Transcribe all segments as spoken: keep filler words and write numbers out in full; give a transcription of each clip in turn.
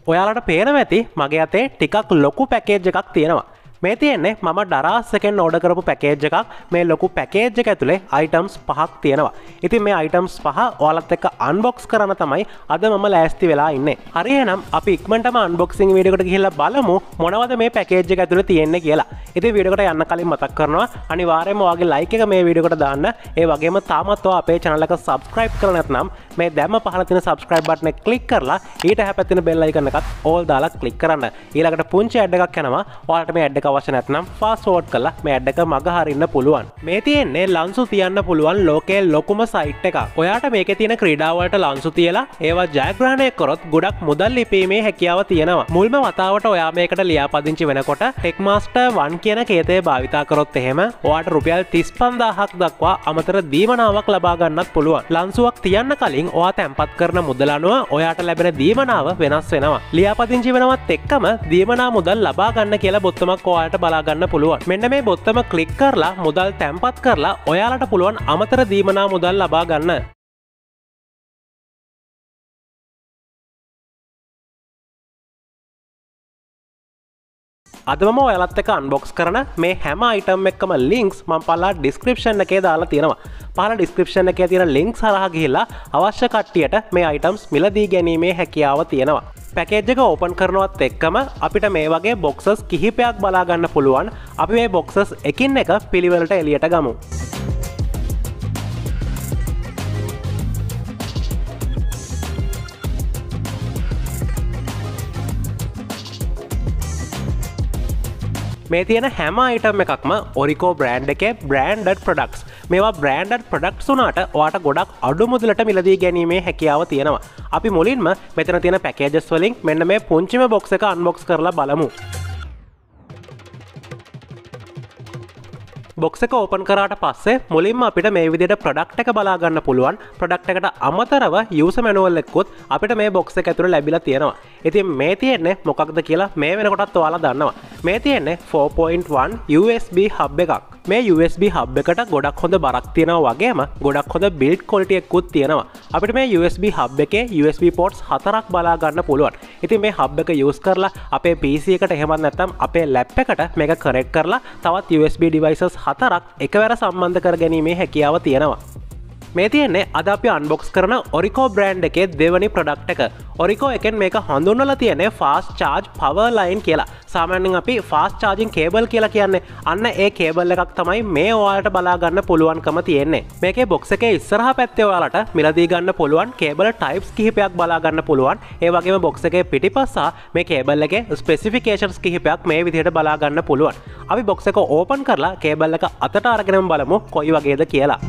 ඔයාලට පේනවා ඇති මගේ අතේ ටිකක් ලොකු පැකේජ් එකක් තියෙනවා. මේ තියෙන්නේ මම දරාස් එකෙන් ඕඩර් කරපු පැකේජ් එකක්. මේ ලොකු පැකේජ් එක ඇතුලේ අයිටම්ස් පහක් තියෙනවා. ඉතින් මේ අයිටම්ස් පහ ඔයාලත් එක්ක අන්බොක්ස් කරන්න තමයි අද මම ලෑස්ති වෙලා ඉන්නේ. හරි එහෙනම් අපි ඉක්මනටම අන්බොක්සිං වීඩියෝ එකට ගිහිල්ලා බලමු මොනවද මේ පැකේජ් එක ඇතුලේ තියෙන්නේ කියලා. ඉතින් වීඩියෝ එකට යන්න කලින් මතක් කරනවා අනිවාර්යයෙන්ම ඔයාගේ ලයික් එක මේ වීඩියෝ එකට දාන්න. ඒ වගේම තාමත් ඔයා අපේ channel එක subscribe කරලා නැත්නම් මේ දැම්ම පහළ තියෙන subscribe button එක click කරලා ඊට හැපැත්තේ තියෙන bell icon එකත් all දාලා click කරන්න. ඊළඟට පුංචි ad එකක් යනවා. ඔයාලට මේ ad එක අවශ්‍ය නැත්නම් fast forward කරලා මේ ad එක මග හරින්න පුළුවන්. මේ තියෙන්නේ ලන්සු තියන්න පුළුවන් ලෝකයේ ලොකුම site එකක්. ඔයාට මේකේ තියෙන ක්‍රීඩා වලට ලන්සු තියලා ඒවා ජයග්‍රහණය කරොත් ගොඩක් මුදල් ලිපීමේ හැකියාව තියෙනවා. මුල්ම වතාවට ඔයා මේකට ලියාපදිංචි වෙනකොට Techmaster one කියන කේතය භාවිතා කරොත් එහෙම ඔයාට රුපියල් තිස් පන්දාහක් දක්වා අමතර දීමනාවක් ලබා ගන්නත් පුළුවන්. ලන්සුවක් තියන්න කලින් ඔයා තැන්පත් කරන මුදල අනුව ඔයාට ලැබෙන දීමනාව වෙනස් වෙනවා. ලියාපදිංචි වෙනවත් එක්කම දීමනා මුදල් ලබා ගන්න කියලා බොත්තමක් ඔයාලට බලා ගන්න පුළුවන්. මෙන්න මේ බොත්තම ක්ලික් කරලා මුදල් තැන්පත් කරලා ඔයාලට පුළුවන් අමතර දීමනා මුදල් ලබා ගන්න. අද මම ඔයාලත් එක්ක අන්බොක්ස් කරන මේ හැම අයිටම් එකකම ලින්ක්ස් මම පහළ ඩිස්ක්‍රිප්ෂන් එකේ දාලා තියෙනවා. පහළ ඩිස්ක්‍රිප්ෂන් එකේ තියෙන ලින්ක්ස් හරහා ගිහිල්ලා අවශ්‍ය කට්ටියට මේ අයිටම්ස් මිලදී ගැනීමේ හැකියාව තියෙනවා. පැකේජ් එක ඕපන් කරනවත් එක්කම අපිට මේ වගේ බොක්සස් කිහිපයක් බලා ගන්න පුළුවන්. අපි මේ බොක්සස් එකින් එක පිළිවෙලට එළියට ගමු. මේ තියෙන හැම අයිටම් එකක්ම ඔරිකෝ බ්‍රෑන්ඩ් එකේ බ්‍රෑන්ඩඩ් ප්‍රොඩක්ට්ස්. මේවා බ්‍රෑන්ඩඩ් ප්‍රොඩක්ට්ස් උනාට ඔයාට ගොඩක් අඩු මුදලට මිලදී ගැනීමේ හැකියාව තියෙනවා. අපි මුලින්ම මෙතන තියෙන පැකේජස් වලින් මෙන්න මේ පුංචිම බොක්ස් එක අන්බොක්ස් කරලා බලමු. බොක්ස් එක ඕපන් කරාට පස්සේ මුලින්ම අපිට මේ විදිහට ප්‍රොඩක්ට් එක බලා ගන්න පුළුවන්. ප්‍රොඩක්ට් එකට අමතරව යූසර් මැනුවල් එකකුත් අපිට මේ බොක්ස් එක ඇතුලේ ලැබිලා තියෙනවා. ඉතින් මේ තියෙන්නේ මොකක්ද කියලා මේ වෙනකොටත් ඔයාලා දන්නවා. මේ තියෙන්නේ four point one U S B hub එකක්. මේ U S B hub එකට ගොඩක් හොඳ බරක් තියෙනවා වගේම ගොඩක් හොඳ build quality එකකුත් තියෙනවා. අපිට මේ U S B hub එකේ U S B ports හතරක් බලා ගන්න පුළුවන්. ඉතින් මේ hub එක use කරලා අපේ P C එකට එහෙමත් නැත්නම් අපේ lap එකට මේක connect කරලා තවත් U S B devices හතරක් එකවර සම්බන්ධ කර ගැනීමේ හැකියාව තියෙනවා. මේ තියෙන්නේ අද අපි අන්බොක්ස් කරන ඔරිකෝ බ්‍රෑන්ඩ් එකේ දෙවැනි ප්‍රොඩක්ට් එක. ඔරිකෝ එකෙන් මේක හඳුන්වලා තියෙන්නේ fast charge power line කියලා. සාමාන්‍යයෙන් අපි fast charging cable කියලා කියන්නේ. අන්න ඒ කේබල් එකක් තමයි මේ ඔයාලට බලා ගන්න පුළුවන්කම තියෙන්නේ. මේකේ බොක්ස් එකේ ඉස්සරහා පැත්තේ ඔයාලට මිලදී ගන්න පුළුවන් කේබල් types කිහිපයක් බලා ගන්න පුළුවන්. ඒ වගේම බොක්ස් එකේ පිටිපස්ස මේ කේබල් එකේ ස්පෙસિෆිකේෂන්ස් කිහිපයක් මේ විදිහට බලා ගන්න පුළුවන්. අපි බොක්ස් එක ඕපන් කරලා කේබල් එක අතට අරගෙනම බලමු කොයි වගේද කියලා.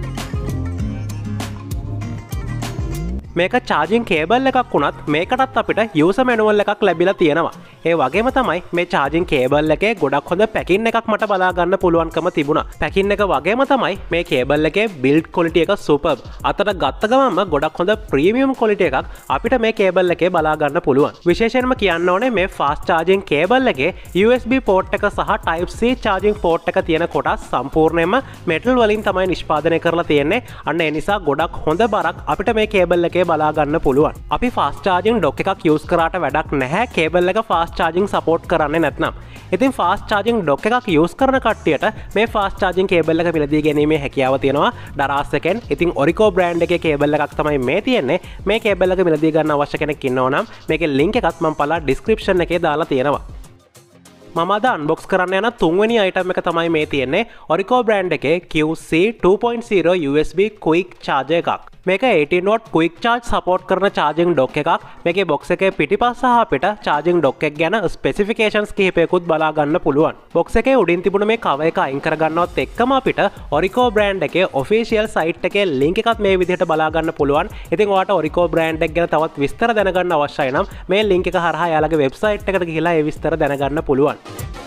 මේක charging cable එකක් වුණත් මේකටත් අපිට user manual එකක් ලැබිලා තියෙනවා. ඒ වගේම තමයි මේ charging cable එකේ ගොඩක් හොඳ පැකින් එකක් මට බලා ගන්න පුළුවන්කම තිබුණා. පැකින් එක වගේම තමයි මේ cable එකේ build quality එක superb. අතට ගත්ත ගමන්ම ගොඩක් හොඳ premium quality එකක් අපිට මේ cable එකේ බලා ගන්න පුළුවන්. විශේෂයෙන්ම කියන්න ඕනේ මේ fast charging cable එකේ U S B port එක සහ Type C charging port එක තියෙන කොටස් සම්පූර්ණයෙන්ම metal වලින් තමයි නිෂ්පාදනය කරලා තියෙන්නේ. අන්න ඒ නිසා ගොඩක් හොඳ බරක් අපිට මේ cable එකේ බලා ගන්න පුළුවන්. අපි fast charging dock එකක් use කරාට වැඩක් නැහැ cable එක fast charging support කරන්නේ නැත්නම්. ඉතින් fast charging dock එකක් use කරන කට්ටියට මේ fast charging cable එක මිලදී ගැනීමේ හැකියාව තියෙනවා දරාස් එකෙන්. ඉතින් Orico brand එකේ cable එකක් තමයි මේ තියෙන්නේ. මේ cable එක මිලදී ගන්න අවශ්‍ය කෙනෙක් ඉන්නවා නම් මේකේ link එකත් මම පළා description එකේ දාලා තියෙනවා. මම අද අන්බොක්ස් කරන්න යන තුන්වෙනි අයිටම් එක තමයි මේ තියෙන්නේ Orico brand එකේ Q C two point zero U S B quick charger එකක්. මේක eighteen watt quick charge support කරන charging dock එකක්. මේකේ box එකේ පිටිපස්ස සහ පිට charging dock එක ගැන specifications කිහිපයකුත් බලා ගන්න පුළුවන්. box එකේ උඩින් තිබුණ මේ cover එක අයින් කර ගන්නවත් එක්කම අපිට Orico brand එකේ official site එකේ link එකත් මේ විදිහට බලා ගන්න පුළුවන්. ඉතින් ඔයාලට Orico brand එක ගැන තවත් විස්තර දැනගන්න අවශ්‍යයි නම් මේ link එක හරහා යාළුවගේ website එකට ගිහිලා ඒ විස්තර දැනගන්න පුළුවන්.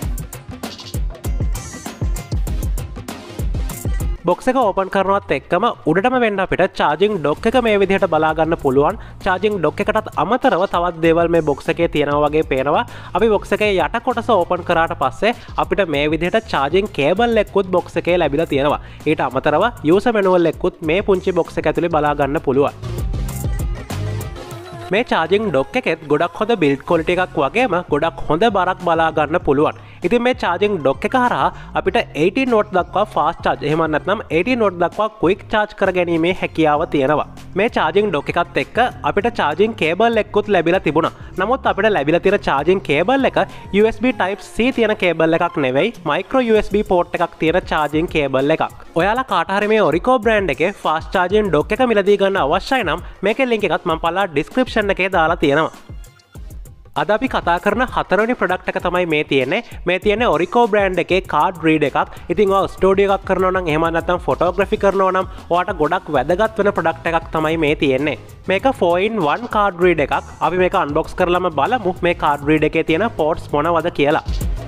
box එක ඕපන් කරනවත් එක්කම උඩටම වෙන්න අපිට charging dock එක මේ විදිහට බලා ගන්න පුළුවන්. charging dock එකටත් අමතරව තවත් දේවල් මේ box එකේ තියෙනවා වගේ පේනවා. අපි box එකේ යට කොටස ඕපන් කරාට පස්සේ අපිට මේ විදිහට charging cable එකකුත් box එකේ ලැබිලා තියෙනවා. ඊට අමතරව user manual එකකුත් මේ පුංචි box එක ඇතුලේ බලා ගන්න පුළුවන්. මේ චාර්ජිං ඩොක් එකෙත් ගොඩක් හොඳ බිල්ඩ් ක්වොලිටි එකක් වගේම ගොඩක් හොඳ බරක් බලා ගන්න පුළුවන්. ඉතින් මේ චාර්ජිං ඩොක් එක හරහා අපිට eighteen watt දක්වා ෆාස්ට් චාර්ජ් එහෙම නැත්නම් eighteen watt දක්වා ක්වික් චාර්ජ් කරගැනීමේ හැකියාව තියෙනවා. මේ චාර්ජිං ඩොක් එකත් එක්ක අපිට චාර්ජිං කේබල් එකකුත් ලැබිලා තිබුණා. නමුත් අපිට ලැබිලා තියෙන චාර්ජිං කේබල් එක U S B Type C තියෙන කේබල් එකක් නෙවෙයි micro U S B port එකක් තියෙන චාර්ජිං කේබල් එකක්. ඔයාලා කාට හරි මේ Orico brand එකේ ෆාස්ට් චාර්ජිං ඩොක් එක මිලදී ගන්න අවශ්‍යයි නම් මේකේ link එකත් මම පල්ලා description එකේ දාලා තියෙනවා. අද අපි කතා කරන හතරවෙනි ප්‍රොඩක්ට් එක තමයි මේ තියෙන්නේ. මේ තියෙන්නේ Orico brand එකේ card read එකක්. ඉතින් ඔයා ස්ටුඩියෝ එකක් කරනවා නම් එහෙම නැත්නම් ෆොටෝග්‍රැෆි කරනවා නම් ඔයාට ගොඩක් වැදගත් වෙන ප්‍රොඩක්ට් එකක් තමයි මේ තියෙන්නේ. මේක four in one card read එකක්. අපි මේක unbox කරලාම බලමු මේ card read එකේ තියෙන ports මොනවද කියලා.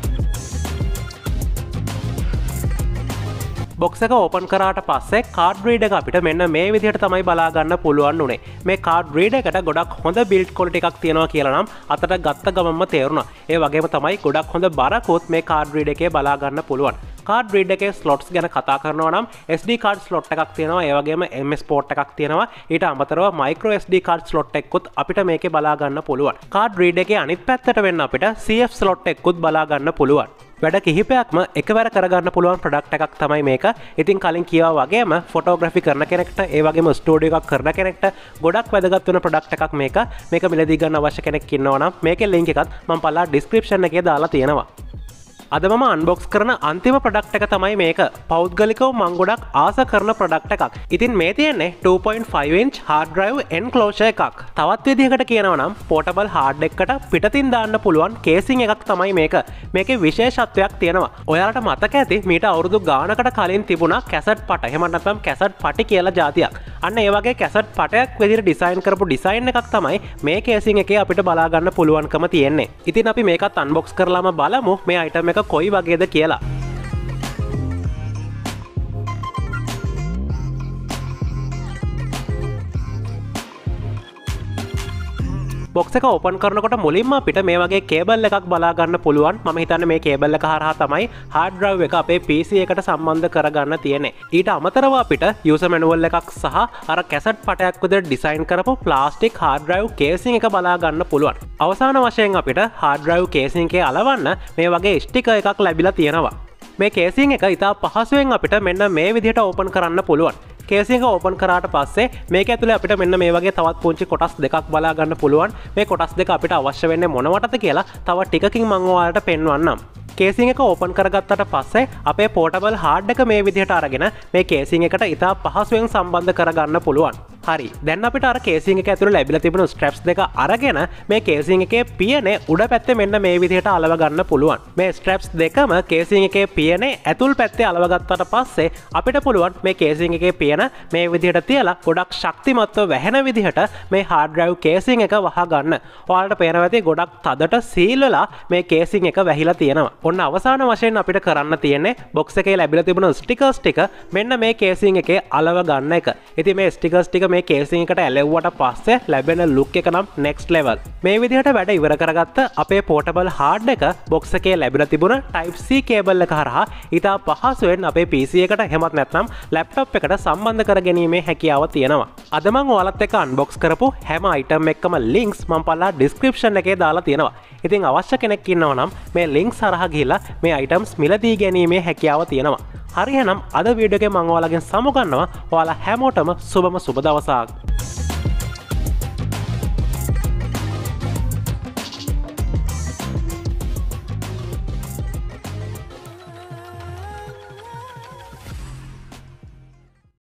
බොක්ස් එක ඕපන් කරාට පස්සේ කාඩ් රීඩර් එක අපිට මෙන්න මේ විදිහට තමයි බලා ගන්න පුළුවන් උනේ. මේ කාඩ් රීඩර් එකට ගොඩක් හොඳ බිල්ඩ් ක්වොලිටි එකක් තියෙනවා කියලා නම් අතට ගත්ත ගමන්ම තේරුණා. ඒ වගේම තමයි ගොඩක් හොඳ බරකුත් මේ කාඩ් රීඩර් එකේ බලා ගන්න පුළුවන්. කාඩ් රීඩර් එකේ ස්ලොට්ස් ගැන කතා කරනවා නම් S D කාඩ් ස්ලොට් එකක් තියෙනවා. ඒ වගේම M S පෝට් එකක් තියෙනවා. ඊට අමතරව micro S D card slot එකකුත් අපිට මේකේ බලා ගන්න පුළුවන්. කාඩ් රීඩර් එකේ අනිත් පැත්තට වෙන්න අපිට C F ස්ලොට් එකකුත් බලා ගන්න පුළුවන්. වැඩ කිහිපයක්ම එකවර කරගන්න පුළුවන් ප්‍රොඩක්ට් එකක් තමයි මේක. ඉතින් කලින් කියවා වගේම ෆොටෝග්‍රැෆි කරන කෙනෙක්ට ඒ වගේම ස්ටුඩියෝ එකක් කරන කෙනෙක්ට ගොඩක් වැදගත් වෙන ප්‍රොඩක්ට් එකක් මේක. මේක මිලදී ගන්න අවශ්‍ය කෙනෙක් ඉන්නවා නම් මේකේ link එකත් මම පල්ලා description එකේ දාලා තියෙනවා. අද මම අන්බොක්ස් කරන අන්තිම ප්‍රොඩක්ට් එක තමයි මේක. පෞද්ගලිකව මම ගොඩක් ආස කරන ප්‍රොඩක්ට් එකක්. ඉතින් මේ තියෙන්නේ two point five inch hard drive enclosure එකක්. තවත් විදිහකට කියනවා නම් portable hard එකකට පිටතින් දාන්න පුළුවන් casing එකක් තමයි මේක. මේකේ විශේෂත්වයක් තියෙනවා. ඔයාලට මතක ඇති මීට අවුරුදු ගානකට කලින් තිබුණා කැසට් පට. එහෙම නැත්නම් කැසට් පටි කියලා જાතියක්. අන්න ඒ වගේ කැසට් පටයක් විදිහට ඩිසයින් කරපු ඩිසයින් එකක් තමයි මේ casing එකේ අපිට බලා ගන්න පුළුවන්කම තියෙන්නේ. ඉතින් අපි මේකත් අන්බොක්ස් කරලාම බලමු මේ item එක කොයි වගේද කියලා. බොක්ස් එක ඕපන් කරනකොට මුලින්ම අපිට මේ වගේ කේබල් එකක් බලා ගන්න පුළුවන්. මම හිතන්නේ මේ කේබල් එක හරහා තමයි hard drive එක අපේ P C එකට සම්බන්ධ කරගන්න තියෙන්නේ. ඊට අමතරව අපිට user manual එකක් සහ අර කැසට් පටයක් විදිහට ඩිසයින් කරපු plastic hard drive casing එක බලා ගන්න පුළුවන්. අවසාන වශයෙන් අපිට hard drive casing එකේ අලවන්න මේ වගේ ස්ටිකර් එකක් ලැබිලා තියෙනවා. මේ casing එක ඉතා පහසුවෙන් අපිට මෙන්න මේ විදිහට ඕපන් කරන්න පුළුවන්. කේසිං එක ඕපන් කරාට පස්සේ මේක ඇතුලේ අපිට මෙන්න මේ වගේ තවත් පුංචි කොටස් දෙකක් බලා ගන්න පුළුවන්. මේ කොටස් දෙක අපිට අවශ්‍ය වෙන්නේ මොනවටද කියලා තව ටිකකින් මම ඔයාලට පෙන්වන්නම්. කේසිං එක ඕපන් කරගත්තට පස්සේ අපේ පෝටබල් හાર્ඩ් එක මේ විදිහට අරගෙන මේ කේසිං එකට ඉතා පහසුවෙන් සම්බන්ධ කරගන්න පුළුවන්. හරි. දැන් අපිට අර කේසිං එක ඇතුලේ ලැබිලා තිබුණු ස්ට්‍රැප්ස් දෙක අරගෙන මේ කේසිං එකේ පියනේ උඩ පැත්තේ මෙන්න මේ විදිහට අලව ගන්න පුළුවන්. මේ ස්ට්‍රැප්ස් දෙකම කේසිං එකේ පියනේ ඇතුල් පැත්තේ අලව ගත්තට පස්සේ අපිට පුළුවන් මේ කේසිං එකේ පියන මේ විදිහට තියලා ගොඩක් ශක්තිමත්ව වැහෙන විදිහට මේ hard drive casing එක වහ ගන්න. ඔයාලට පේනවා ඇති ගොඩක් තදට සීල් වෙලා මේ casing එක වැහිලා තියෙනවා. ඔන්න අවසාන වශයෙන් අපිට කරන්න තියෙන්නේ බොක්ස් එකේ ලැබිලා තිබුණු ස්ටිකර්ස් ටික මෙන්න මේ casing එකේ අලව ගන්න එක. ඉතින් මේ ස්ටිකර්ස් ටික මේ casing එකට ඇලෙව්වට පස්සේ ලැබෙන look එක නම් next level. මේ විදිහට වැඩ ඉවර කරගත්ත අපේ portable hard එක බොක්ස් එකේ ලැබිලා තිබුණ Type C cable එක හරහා ඉතා පහසුවෙන් අපේ P C එකට එහෙමත් නැත්නම් laptop එකට සම්බන්ධ කර ගැනීමේ හැකියාව තියෙනවා. අද මම ඔයාලත් එක්ක unbox කරපු හැම item එකකම links මම පල්ලා description එකේ දාලා තියෙනවා. ඉතින් අවශ්‍ය කෙනෙක් ඉන්නවා නම් මේ links හරහා ගිහලා මේ items මිලදී ගැනීමේ හැකියාව තියෙනවා. හරි එහෙනම් අද වීඩියෝ එකේ මම ඔයාලගෙන් සමුගන්නවා. ඔයාලා හැමෝටම සුබම සුබ දවසක්.